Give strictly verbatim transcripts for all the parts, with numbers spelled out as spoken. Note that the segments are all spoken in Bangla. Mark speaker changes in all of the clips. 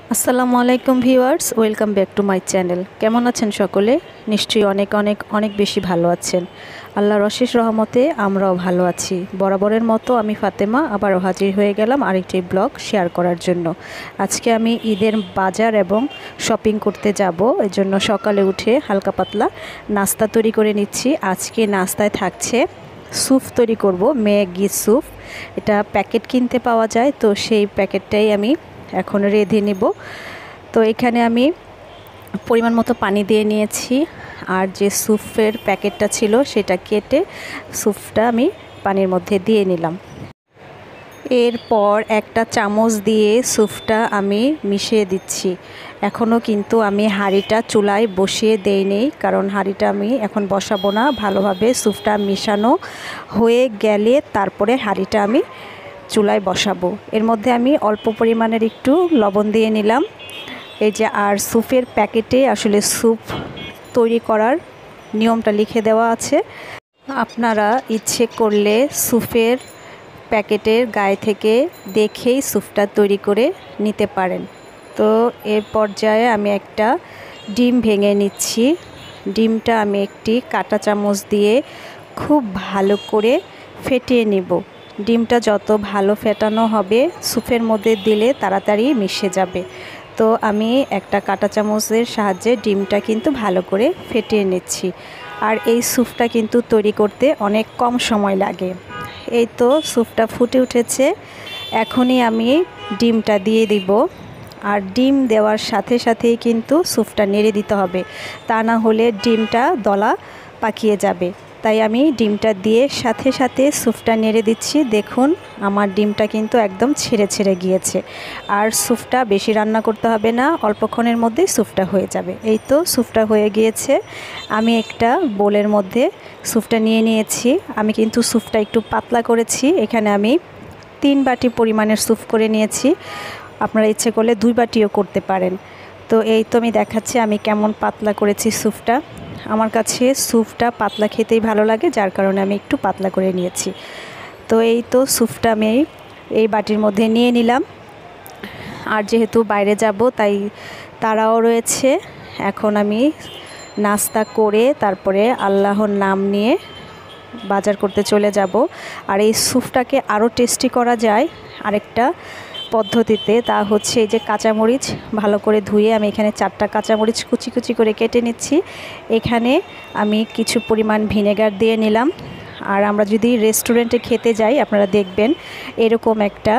Speaker 1: আসসালামু আলাইকুম viewers, welcome back to my channel. কেমন আছেন সকলে? নিশ্চয়ই অনেক অনেক অনেক বেশি ভালো আছেন। আল্লাহর অশেষ রহমতে আমরাও ভালো আছি। বরাবরের মতো আমি ফাতেমা আবারও হাজির হয়ে গেলাম আরেকটি ব্লগ শেয়ার করার জন্য। আজকে আমি ঈদের বাজার এবং শপিং করতে যাব, এর জন্য সকালে উঠে হালকা পাতলা নাস্তা তৈরি করে নিচ্ছি। আজকে নাস্তায় থাকছে স্যুপ তৈরি করব, ম্যাগি স্যুপ। এটা প্যাকেট কিনতে পাওয়া যায়, তো সেই প্যাকেটটাই আমি এখন রেঁধে নিব। তো এখানে আমি পরিমাণ মতো পানি দিয়ে নিয়েছি, আর যে স্যুপের প্যাকেটটা ছিল সেটা কেটে স্যুপটা আমি পানির মধ্যে দিয়ে নিলাম। এরপর একটা চামচ দিয়ে স্যুপটা আমি মিশিয়ে দিচ্ছি। এখনও কিন্তু আমি হাঁড়িটা চুলায় বসিয়ে দেইনি, কারণ হাঁড়িটা আমি এখন বসাবো না। ভালোভাবে স্যুপটা মিশানো হয়ে গেলে তারপরে হাঁড়িটা আমি চুলায় বসাবো। এর মধ্যে আমি অল্প পরিমাণের একটু লবণ দিয়ে নিলাম। এই যে, আর স্যুপের প্যাকেটে আসলে স্যুপ তৈরি করার নিয়মটা লিখে দেওয়া আছে। আপনারা ইচ্ছে করলে স্যুপের প্যাকেটের গায়ে থেকে দেখেই স্যুপটা তৈরি করে নিতে পারেন। তো এর পর্যায়ে আমি একটা ডিম ভেঙে নিচ্ছি। ডিমটা আমি একটি কাঁটা চামচ দিয়ে খুব ভালো করে ফেটিয়ে নেব। ডিমটা যত ভালো ফেটানো হবে স্যুপের মধ্যে দিলে তাড়াতাড়ি মিশে যাবে। তো আমি একটা কাঁটা চামচের সাহায্যে ডিমটা কিন্তু ভালো করে ফেটিয়ে নিচ্ছি। আর এই স্যুপটা কিন্তু তৈরি করতে অনেক কম সময় লাগে। এই তো স্যুপটা ফুটে উঠেছে, এখনই আমি ডিমটা দিয়ে দিব। আর ডিম দেওয়ার সাথে সাথেই কিন্তু স্যুপটা নেড়ে দিতে হবে, তা না হলে ডিমটা দলা পাকিয়ে যাবে। তাই আমি ডিমটা দিয়ে সাথে সাথে স্যুপটা নেড়ে দিচ্ছি। দেখুন, আমার ডিমটা কিন্তু একদম ছেড়ে ছেড়ে গিয়েছে। আর স্যুপটা বেশি রান্না করতে হবে না, অল্পক্ষণের মধ্যেই স্যুপটা হয়ে যাবে। এই তো স্যুপটা হয়ে গিয়েছে। আমি একটা বোলের মধ্যে স্যুপটা নিয়ে নিয়েছি। আমি কিন্তু স্যুপটা একটু পাতলা করেছি। এখানে আমি তিন বাটি পরিমাণের স্যুপ করে নিয়েছি। আপনারা ইচ্ছে করলে দুই বাটিও করতে পারেন। তো এই তো আমি দেখাচ্ছি আমি কেমন পাতলা করেছি স্যুপটা। আমার কাছে স্যুপটা পাতলা খেতেই ভালো লাগে, যার কারণে আমি একটু পাতলা করে নিয়েছি। তো এই তো স্যুপটা আমি এই বাটির মধ্যে নিয়ে নিলাম। আর যেহেতু বাইরে যাব তাই তারাও রয়েছে। এখন আমি নাস্তা করে তারপরে আল্লাহর নাম নিয়ে বাজার করতে চলে যাব। আর এই স্যুপটাকে আরও টেস্টি করা যায় আরেকটা পদ্ধতিতে, তা হচ্ছে এই যে কাঁচামরিচ ভালো করে ধুয়ে আমি এখানে চারটা কাঁচামরিচ কুচি কুচি করে কেটে নিচ্ছি। এখানে আমি কিছু পরিমাণ ভিনেগার দিয়ে নিলাম। আর আমরা যদি রেস্টুরেন্টে খেতে যাই আপনারা দেখবেন এরকম একটা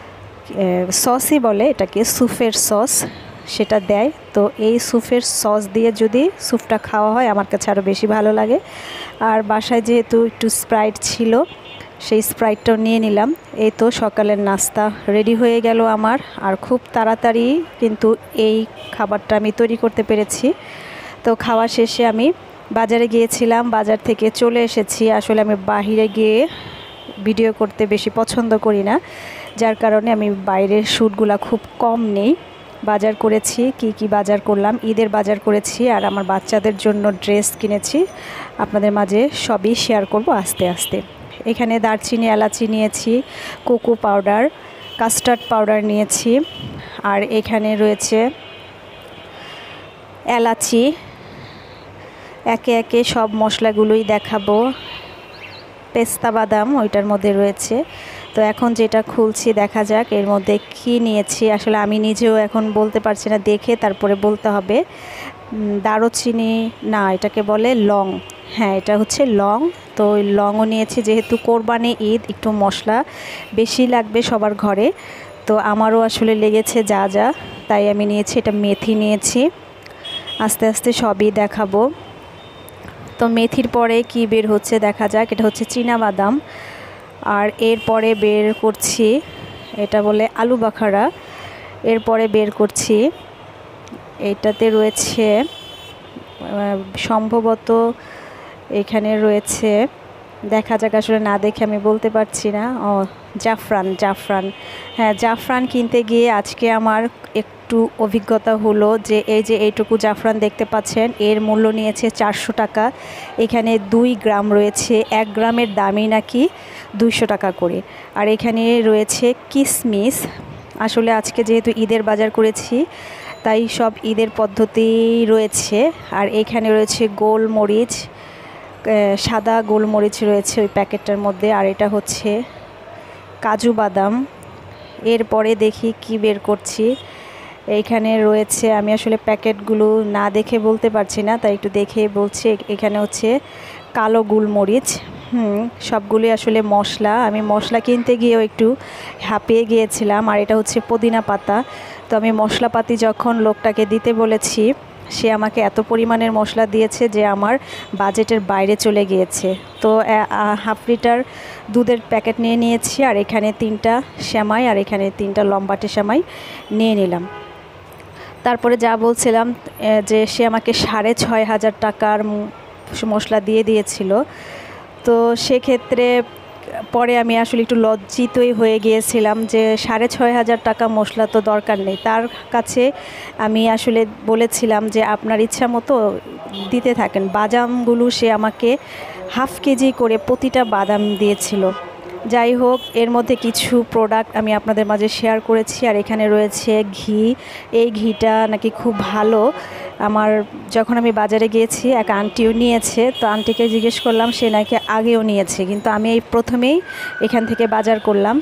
Speaker 1: সসই বলে এটাকে, স্যুপের সস, সেটা দেয়। তো এই স্যুপের সস দিয়ে যদি স্যুপটা খাওয়া হয় আমার কাছে আরও বেশি ভালো লাগে। আর বাসায় যেহেতু একটু স্প্রাইট ছিল, সেই স্প্রাইটটাও নিয়ে নিলাম। এই তো সকালের নাস্তা রেডি হয়ে গেল আমার। আর খুব তাড়াতাড়ি কিন্তু এই খাবারটা আমি তৈরি করতে পেরেছি। তো খাওয়া শেষে আমি বাজারে গিয়েছিলাম, বাজার থেকে চলে এসেছি। আসলে আমি বাহিরে গিয়ে ভিডিও করতে বেশি পছন্দ করি না, যার কারণে আমি বাইরের শ্যুটগুলো খুব কম নেই। বাজার করেছি, কি কি বাজার করলাম, ঈদের বাজার করেছি, আর আমার বাচ্চাদের জন্য ড্রেস কিনেছি। আপনাদের মাঝে সবই শেয়ার করব আস্তে আস্তে। এখানে দারচিনি, এলাচি নিয়েছি, কোকো পাউডার, কাস্টার্ড পাউডার নিয়েছি। আর এখানে রয়েছে এলাচি। একে একে সব মশলাগুলোই দেখাবো। পেস্তা বাদাম ওইটার মধ্যে রয়েছে। তো এখন যেটা খুলছি দেখা যাক এর মধ্যে কি নিয়েছি। আসলে আমি নিজেও এখন বলতে পারছি না, দেখে তারপরে বলতে হবে। দারুচিনি না, এটাকে বলে লং। হ্যাঁ, এটা হচ্ছে লং। তো ওই লংও নিয়েছি, যেহেতু কোরবানি ঈদ একটু মশলা বেশি লাগবে সবার ঘরে। তো আমারও আসলে লেগেছে যা যা, তাই আমি নিয়েছি। এটা মেথি নিয়েছি। আস্তে আস্তে সবই দেখাবো। তো মেথির পরে কি বের হচ্ছে দেখা যাক। এটা হচ্ছে চীনাবাদাম। আর এরপরে বের করছি, এটা বলে আলু বাখারা। এরপরে বের করছি, এটাতে রয়েছে সম্ভবত, এখানে রয়েছে, দেখা যাক, আসলে না দেখে আমি বলতে পারছি না। ও, জাফরান। জাফরান হ্যাঁ, জাফরান কিনতে গিয়ে আজকে আমার একটু অভিজ্ঞতা হলো যে এই যে এইটুকু জাফরান দেখতে পাচ্ছেন, এর মূল্য নিয়েছে চারশো টাকা। এখানে দুই গ্রাম রয়েছে, এক গ্রামের দামই নাকি দুইশো টাকা করে। আর এখানে রয়েছে কিশমিশ। আসলে আজকে যেহেতু ঈদের বাজার করেছি তাই সব ঈদের পদ্ধতি রয়েছে। আর এখানে রয়েছে গোলমরিচ, সাদা গোলমরিচ রয়েছে ওই প্যাকেটটার মধ্যে। আর এটা হচ্ছে কাজু বাদাম। এরপরে দেখি কি বের করছি। এইখানে রয়েছে, আমি আসলে প্যাকেটগুলো না দেখে বলতে পারছি না, তাই একটু দেখে বলছি। এখানে হচ্ছে কালো গোলমরিচ। হুম সবগুলি আসলে মশলা। আমি মশলা কিনতে গিয়েও একটু হাঁপিয়ে গিয়েছিলাম। আর এটা হচ্ছে পুদিনা পাতা। তো আমি মশলাপাতি যখন লোকটাকে দিতে বলেছি, সে আমাকে এত পরিমাণের মশলা দিয়েছে যে আমার বাজেটের বাইরে চলে গিয়েছে। তো হাফ লিটার দুধের প্যাকেট নিয়ে নিয়েছি। আর এখানে তিনটা সেমাই আর এখানে তিনটা লম্বাটে সেমাই নিয়ে নিলাম। তারপরে যা বলছিলাম যে সে আমাকে সাড়ে ছয় হাজার টাকার মশলা দিয়ে দিয়েছিল। তো সেক্ষেত্রে পরে আমি আসলে একটু লজ্জিতই হয়ে গিয়েছিলাম যে সাড়ে ছয় হাজার টাকা মশলা তো দরকার নেই। তার কাছে আমি আসলে বলেছিলাম যে আপনার ইচ্ছা মতো দিতে থাকেন। বাদামগুলো সে আমাকে হাফ কেজি করে প্রতিটা বাদাম দিয়েছিল। যাই হোক, এর মধ্যে কিছু প্রোডাক্ট আমি আপনাদের মাঝে শেয়ার করেছি। আর এখানে রয়েছে ঘি। এই ঘিটা নাকি খুব ভালো। আমার যখন আমি বাজারে গিয়েছি এক আন্টিও নিয়েছে। তো আন্টিকে জিজ্ঞেস করলাম, সে নাকি আগেও নিয়েছে, কিন্তু আমি এই প্রথমেই এখান থেকে বাজার করলাম।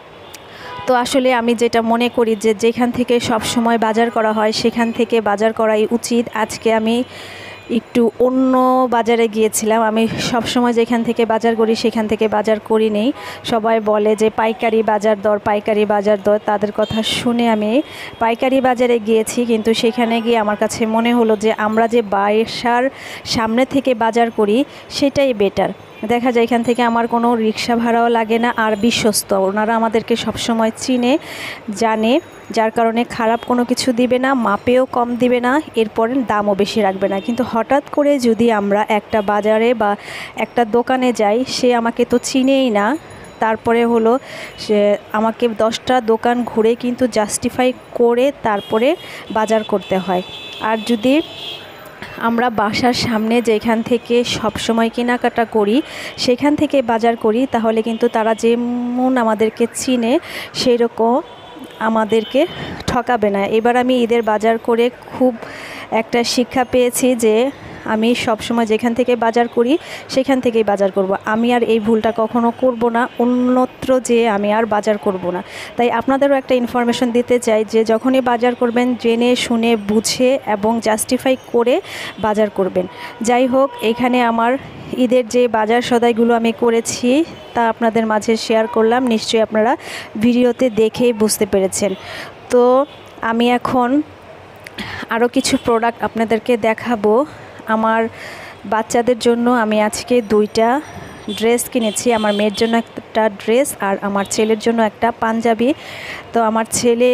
Speaker 1: তো আসলে আমি যেটা মনে করি যে যেখান থেকে সব সময় বাজার করা হয় সেখান থেকে বাজার করাই উচিত। আজকে আমি একটু অন্য বাজারে গিয়েছিলাম। আমি সব সময় যেখান থেকে বাজার করি সেখান থেকে বাজার করি নেই। সবাই বলে যে পাইকারি বাজার দর পাইকারি বাজার দর, তাদের কথা শুনে আমি পাইকারি বাজারে গিয়েছি। কিন্তু সেখানে গিয়ে আমার কাছে মনে হলো যে আমরা যে বাসার সামনে থেকে বাজার করি সেটাই বেটার। দেখা যায় এখান থেকে আমার কোনো রিক্সা ভাড়াও লাগে না, আর বিশ্বস্ত। ওনারা আমাদেরকে সবসময় চিনে জানে, যার কারণে খারাপ কোনো কিছু দিবে না, মাপেও কম দিবে না, এরপর দামও বেশি রাখবে না। কিন্তু হঠাৎ করে যদি আমরা একটা বাজারে বা একটা দোকানে যাই, সে আমাকে তো চিনেই না, তারপরে হলো সে আমাকে দশটা দোকান ঘুরে কিন্তু জাস্টিফাই করে তারপরে বাজার করতে হয়। আর যদি আমরা বাসার সামনে যেখান থেকে সব সময় কেনাকাটা করি সেখান থেকে বাজার করি, তাহলে কিন্তু তারা যেমন আমাদেরকে চিনে সেই রকম আমাদেরকে ঠকাবে না। এবার আমি ঈদের বাজার করে খুব একটা শিক্ষা পেয়েছি যে আমি সব সময় যেখান থেকে বাজার করি সেখান থেকেই বাজার করব। আমি আর এই ভুলটা কখনো করব না, অন্যত্র যে আমি আর বাজার করব না। তাই আপনাদেরও একটা ইনফরমেশন দিতে চাই যে যখনই বাজার করবেন জেনে শুনে বুঝে এবং জাস্টিফাই করে বাজার করবেন। যাই হোক, এখানে আমার ঈদের যে বাজার সদাইগুলো আমি করেছি তা আপনাদের মাঝে শেয়ার করলাম। নিশ্চয়ই আপনারা ভিডিওতে দেখেই বুঝতে পেরেছেন। তো আমি এখন আরও কিছু প্রোডাক্ট আপনাদেরকে দেখাবো। আমার বাচ্চাদের জন্য আমি আজকে দুইটা ড্রেস কিনেছি। আমার মেয়ের জন্য একটা ড্রেস আর আমার ছেলের জন্য একটা পাঞ্জাবি। তো আমার ছেলে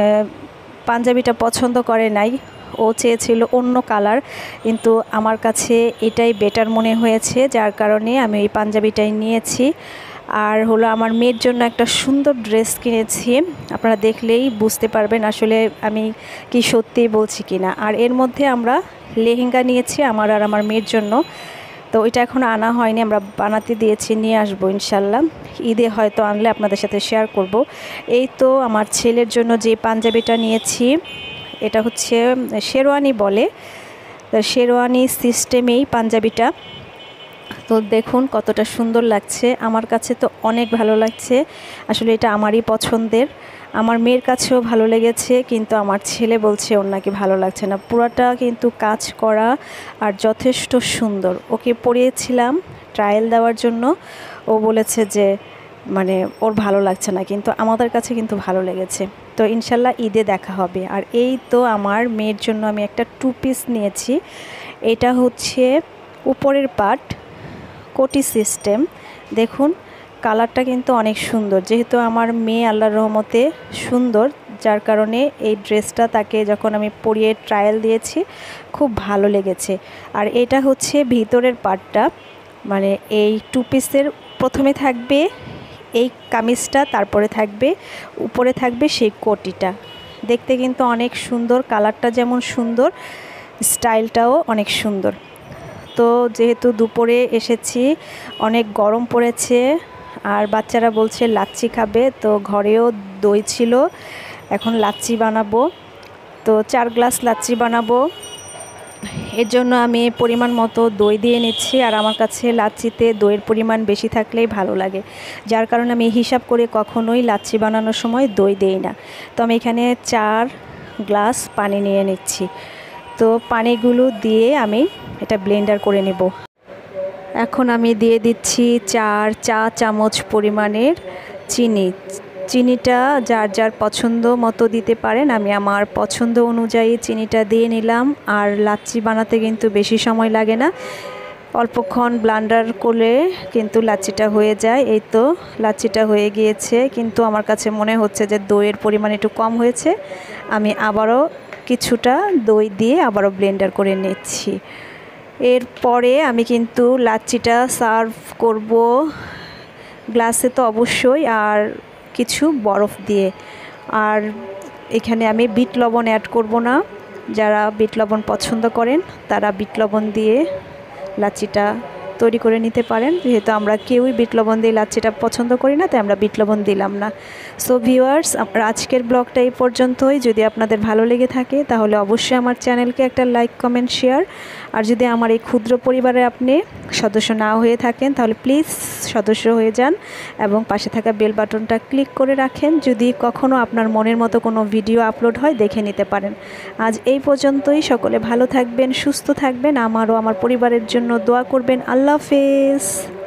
Speaker 1: পাঞ্জাবিটা পছন্দ করে নাই, ও চেয়েছিল অন্য কালার, কিন্তু আমার কাছে এটাই বেটার মনে হয়েছে, যার কারণে আমি এই পাঞ্জাবিটাই নিয়েছি। আর হলো আমার মেয়ের জন্য একটা সুন্দর ড্রেস কিনেছি। আপনারা দেখলেই বুঝতে পারবেন আসলে আমি কি সত্যিই বলছি কি না। আর এর মধ্যে আমরা লেহেঙ্গা নিয়েছি আমার আর আমার মেয়ের জন্য। তো এটা এখন আনা হয়নি, আমরা বানাতে দিয়েছি, নিয়ে আসবো ইনশাল্লাহ। ঈদে হয়তো আনলে আপনাদের সাথে শেয়ার করব। এই তো আমার ছেলের জন্য যে পাঞ্জাবিটা নিয়েছি, এটা হচ্ছে শেরওয়ানি বলে, শেরওয়ানি সিস্টেমেই পাঞ্জাবিটা। তো দেখুন কতটা সুন্দর লাগছে, আমার কাছে তো অনেক ভালো লাগছে। আসলে এটা আমারই পছন্দের, আমার মেয়ের কাছেও ভালো লেগেছে, কিন্তু আমার ছেলে বলছে ওর নাকি ভালো লাগছে না। পুরাটা কিন্তু কাজ করা আর যথেষ্ট সুন্দর। ওকে পরিয়েছিলাম ট্রায়াল দেওয়ার জন্য, ও বলেছে যে মানে ওর ভালো লাগছে না, কিন্তু আমাদের কাছে কিন্তু ভালো লেগেছে। তো ইনশাল্লাহ ঈদে দেখা হবে। আর এই তো আমার মেয়ের জন্য আমি একটা টু পিস নিয়েছি। এটা হচ্ছে উপরের পার্ট কোটি সিস্টেম। দেখুন কালারটা কিন্তু অনেক সুন্দর। যেহেতু আমার মেয়ে আল্লাহর রহমতে সুন্দর, যার কারণে এই ড্রেসটা তাকে যখন আমি পরিয়ে ট্রায়াল দিয়েছি খুব ভালো লেগেছে। আর এটা হচ্ছে ভিতরের পার্টটা, মানে এই টু পিসের প্রথমে থাকবে এই কামিজটা, তারপরে থাকবে উপরে থাকবে সেই কোটিটা। দেখতে কিন্তু অনেক সুন্দর, কালারটা যেমন সুন্দর, স্টাইলটাও অনেক সুন্দর। তো যেহেতু দুপুরে এসেছি, অনেক গরম পড়েছে আর বাচ্চারা বলছে লাচ্ছি খাবে, তো ঘরেও দই ছিল, এখন লাচ্ছি বানাবো। তো চার গ্লাস লাচ্ছি বানাবো, এর জন্য আমি পরিমাণ মতো দই দিয়ে নিচ্ছি। আর আমার কাছে লাচ্ছিতে দইয়ের পরিমাণ বেশি থাকলেই ভালো লাগে, যার কারণে আমি হিসাব করে কখনোই লাচ্ছি বানানোর সময় দই দেই না। তো আমি এখানে চার গ্লাস পানি নিয়ে নিচ্ছি। তো পানিগুলো দিয়ে আমি এটা ব্লেন্ডার করে নেব। এখন আমি দিয়ে দিচ্ছি চার চা চামচ পরিমাণের চিনি। চিনিটা যার যার পছন্দ মতো দিতে পারেন, আমি আমার পছন্দ অনুযায়ী চিনিটা দিয়ে নিলাম। আর লাচ্ছি বানাতে কিন্তু বেশি সময় লাগে না, অল্পক্ষণ ব্লেন্ডার করলে কিন্তু লাচ্ছিটা হয়ে যায়। এই তো লাচ্ছিটা হয়ে গিয়েছে, কিন্তু আমার কাছে মনে হচ্ছে যে দইয়ের পরিমাণ একটু কম হয়েছে। আমি আবারও কিছুটা দই দিয়ে আবারও ব্লেন্ডার করে নিচ্ছি। এরপরে আমি কিন্তু লাচ্ছিটা সার্ভ করব গ্লাসে তো অবশ্যই, আর কিছু বরফ দিয়ে। আর এখানে আমি বিট লবণ অ্যাড করব না, যারা বিট লবণ পছন্দ করেন তারা বিট লবণ দিয়ে লাচ্ছিটা তৈরি করে নিতে পারেন। যেহেতু আমরা কেউই বিট লবণ দিয়ে লাচ্ছিটা পছন্দ করি না, তাই আমরা বিট লবণ দিলাম না। সো ভিউয়ার্স, আমরা আজকের ব্লগটা এই পর্যন্তই। যদি আপনাদের ভালো লেগে থাকে তাহলে অবশ্যই আমার চ্যানেলকে একটা লাইক কমেন্ট শেয়ার। আর যদি আমার এই ক্ষুদ্র পরিবারে আপনি সদস্য না হয়ে থাকেন তাহলে প্লিজ সদস্য হয়ে যান এবং পাশে থাকা বেল বাটনটা ক্লিক করে রাখেন, যদি কখনও আপনার মনের মতো কোনো ভিডিও আপলোড হয় দেখে নিতে পারেন। আজ এই পর্যন্তই। সকলে ভালো থাকবেন, সুস্থ থাকবেন, আমারও আমার পরিবারের জন্য দোয়া করবেন। আল্লাহ হাফেজ।